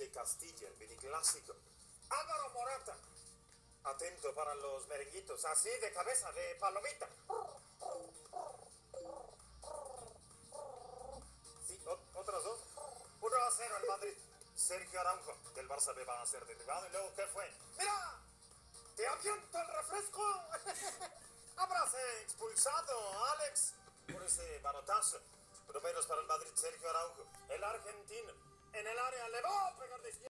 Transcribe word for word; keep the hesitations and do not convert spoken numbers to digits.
de Castilla, el miniclásico. Álvaro Morata. Atento para los merenguitos, así de cabeza, de palomita. Sí, otras dos. uno a cero el Madrid. Sergio Araujo, del Barça B va a ser derribado. Y luego, ¿qué fue? ¡Mira! ¡Te aviento el refresco! Habrás expulsado a Alex por ese manotazo. Pero menos para el Madrid, Sergio Araujo, el argentino. En el área le va a pegar de izquierda.